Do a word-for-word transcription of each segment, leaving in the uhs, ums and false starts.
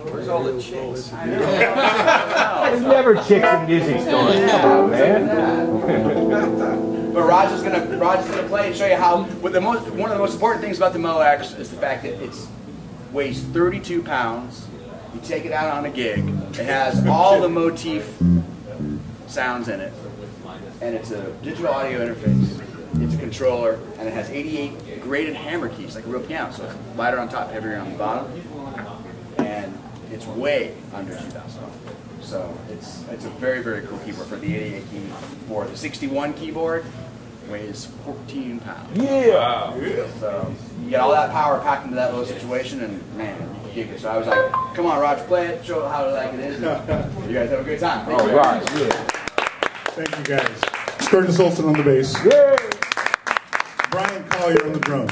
Where's all the chicks? I know. There's never chicks in music stores. Come on, man. But Roger's gonna Roger's gonna play and show you how. With the most, one of the most important things about the Mo X is the fact that it weighs thirty-two pounds. You take it out on a gig. It has all the motif sounds in it, and it's a digital audio interface. It's a controller, and it has eighty-eight graded hammer keys, like a real piano. So it's lighter on top, heavier on the bottom, and it's way under two thousand dollars. So it's it's a very very cool keyboard for the eighty-eight keyboard. The sixty-one keyboard weighs fourteen pounds. Yeah. Wow. So you get all that power packed into that little situation, and man, you gig it. So I was like, come on, Roger, play it, show how like it is. And you guys have a good time. Thank all you. right. Yeah. Thank you guys. Curtis Ohlson on the bass. Yeah. Brian Collier on the drums.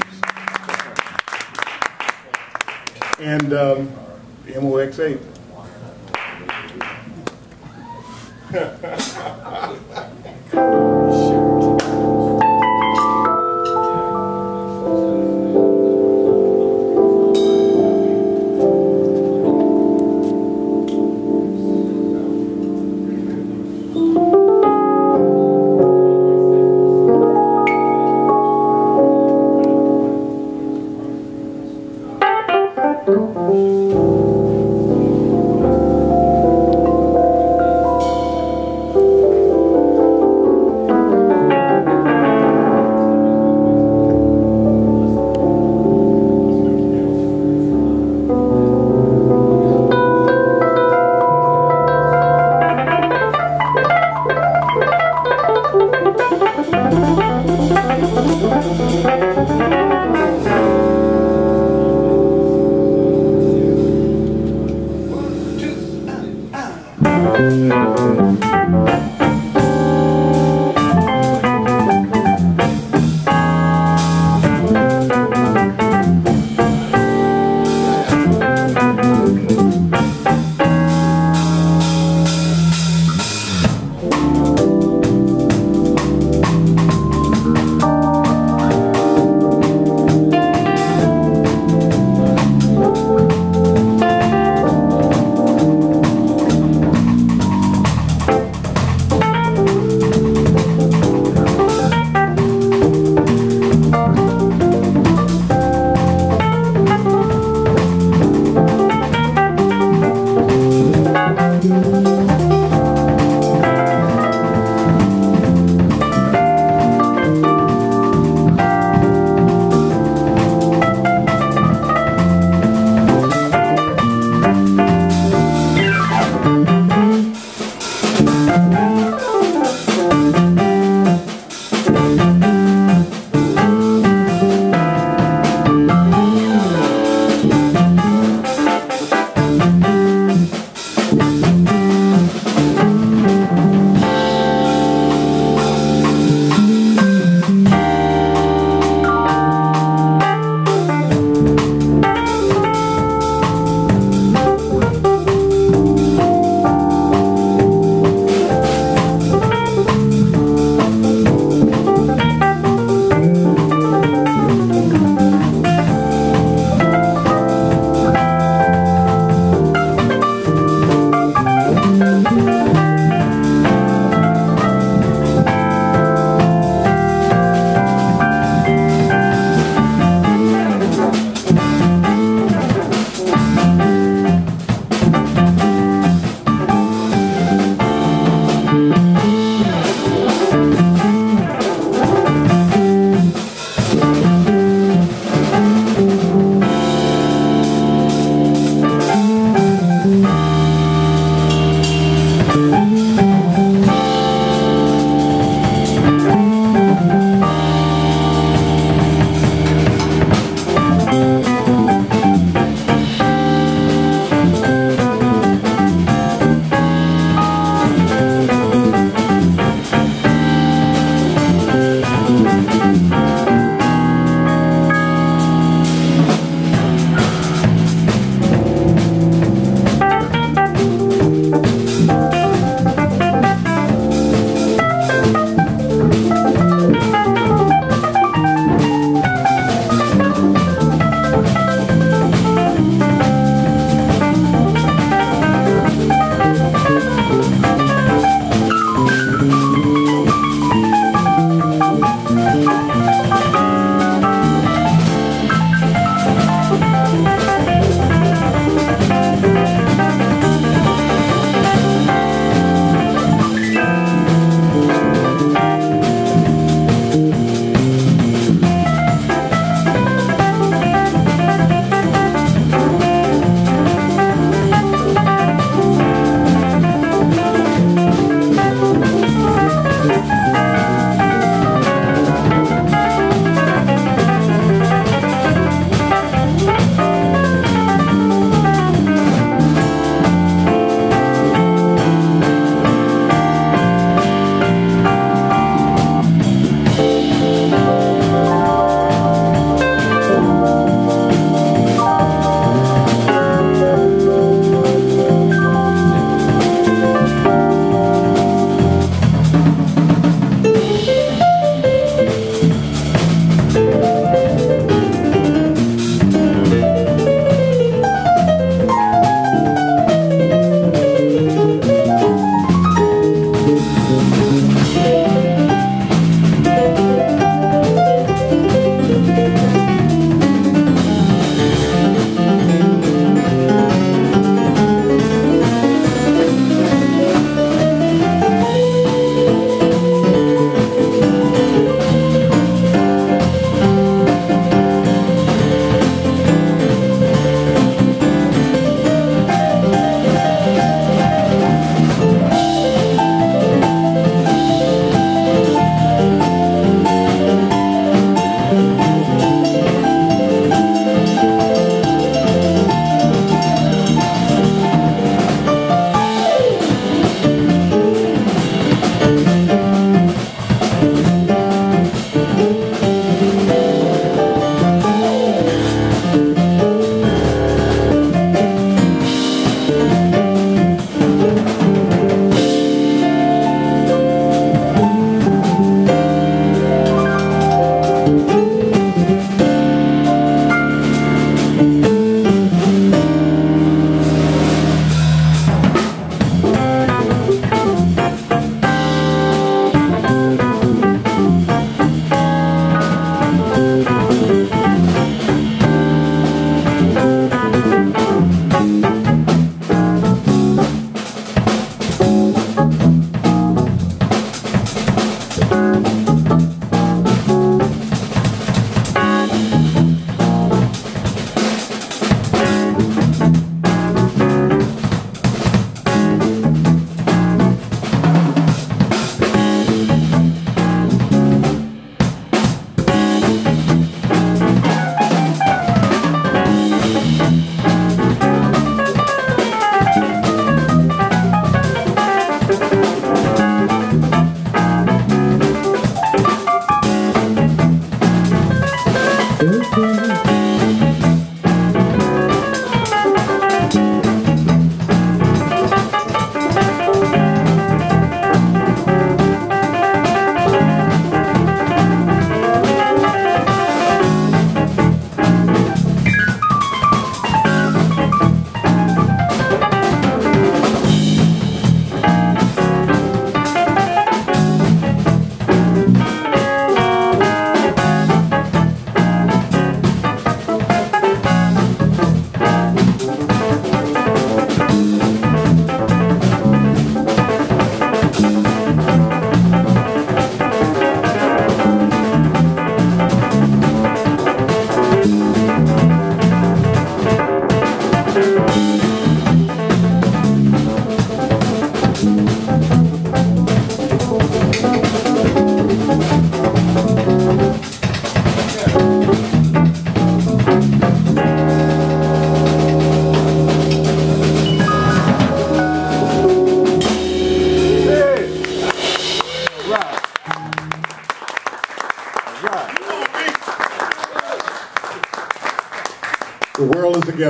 And um, the M O X eight.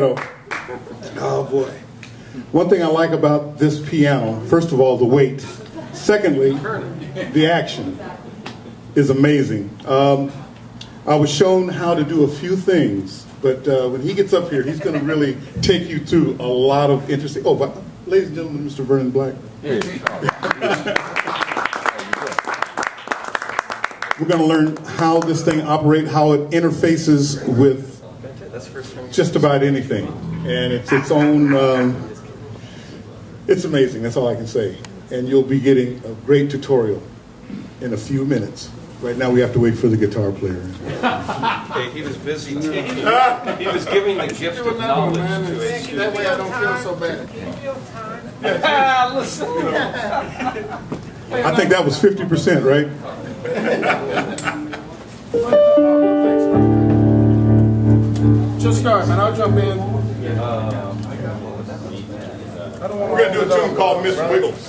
vibrato. Oh boy. One thing I like about this piano, first of all, the weight. Secondly, the action is amazing. Um, I was shown how to do a few things, but uh, when he gets up here, he's going to really take you through a lot of interesting. Oh, but, ladies and gentlemen, Mister Vernon Black. We're going to learn how this thing operates, how it interfaces with just about anything, and it's its own. Um, it's amazing. That's all I can say. And you'll be getting a great tutorial in a few minutes. Right now, we have to wait for the guitar player. Okay, he was busy. He was giving the gift of knowledge to it. That way I don't feel so bad. Listen. I think that was fifty percent, right? Just start, man. I'll jump in. We're going to do a tune called Miss Wiggles.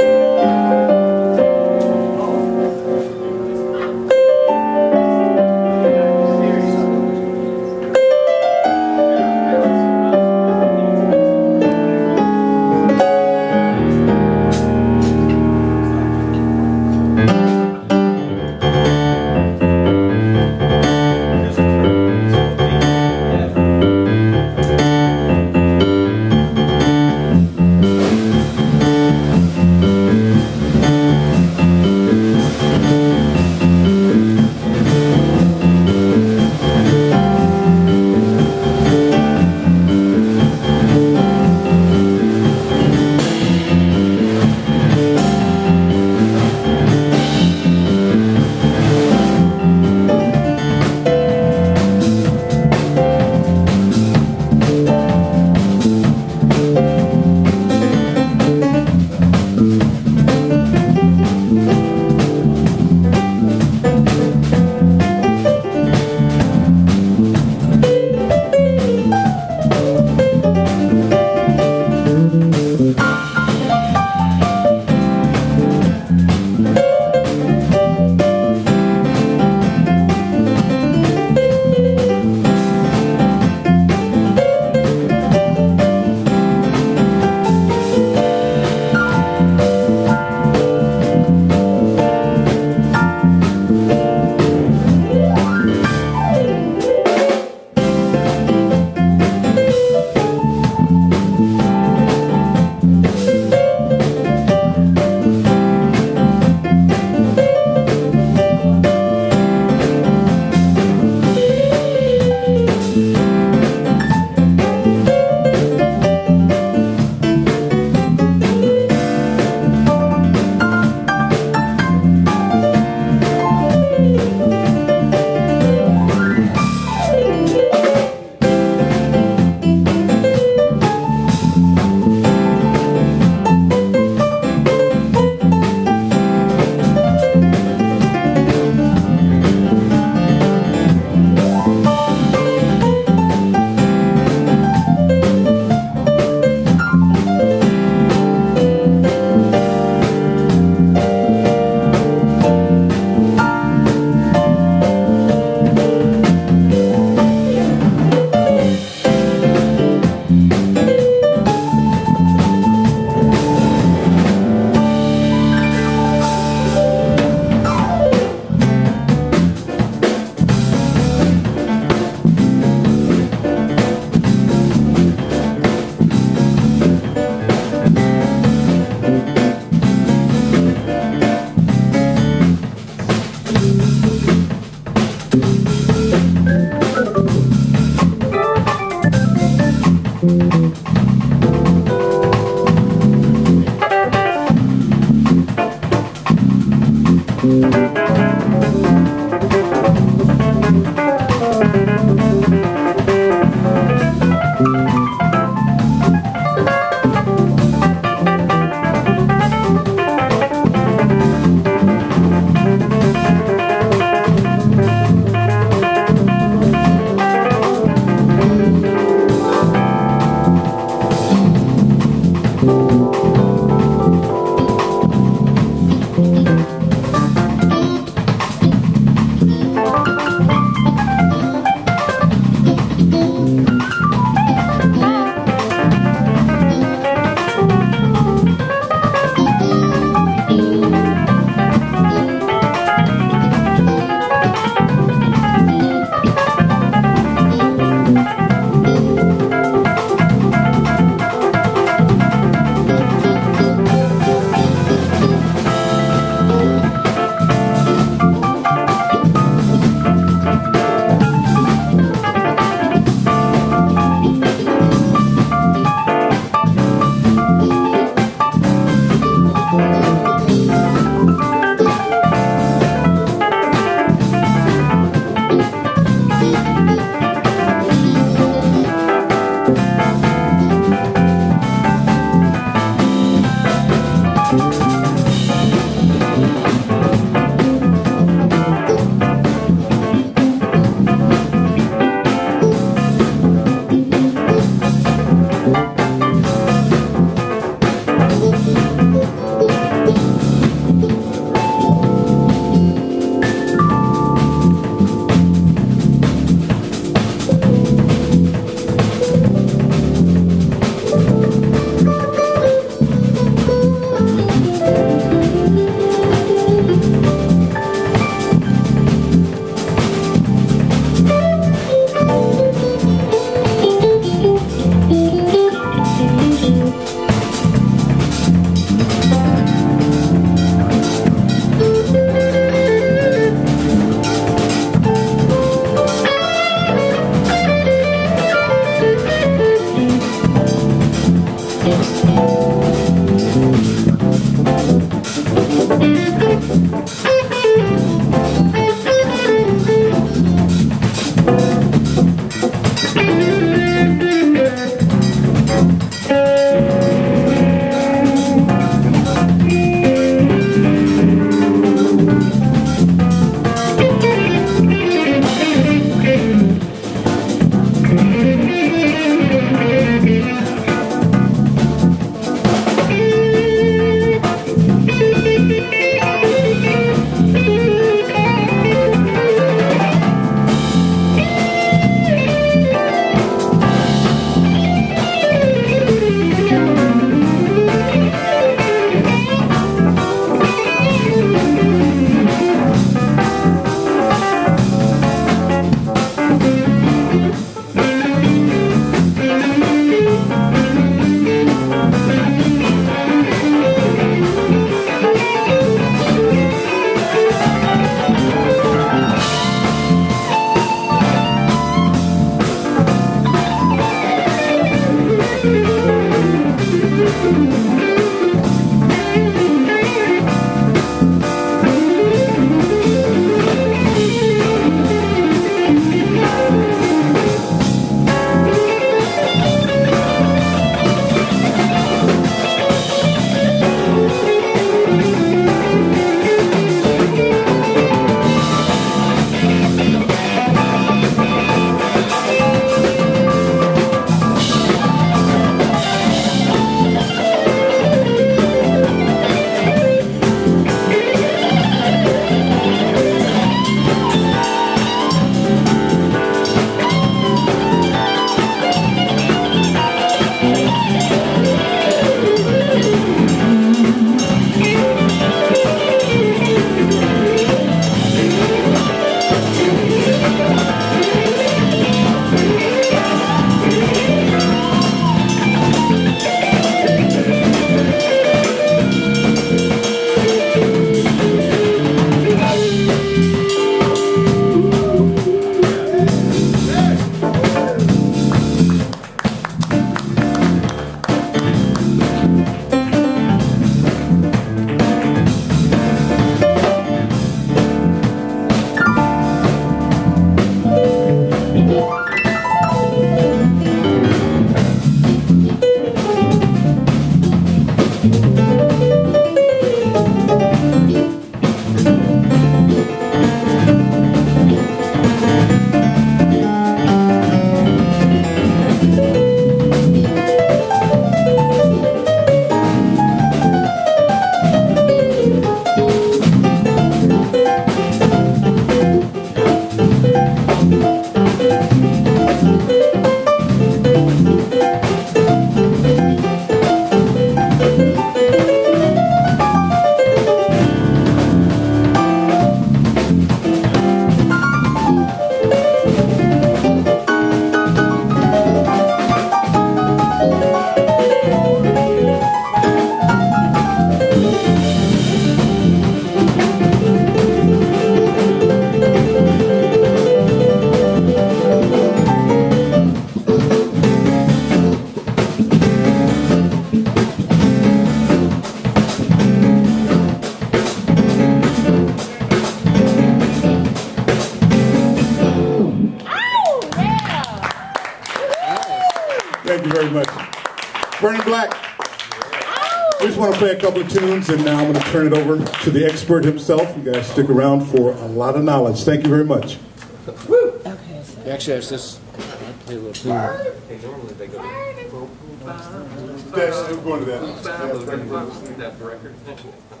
you very much. Vernon Black. We just want to play a couple of tunes, and now I'm going to turn it over to the expert himself. You guys stick around for a lot of knowledge. Thank you very much. Okay. So. Actually, it's this. I play a little tune. Hey, normally they go to That's, we're going to that. that record.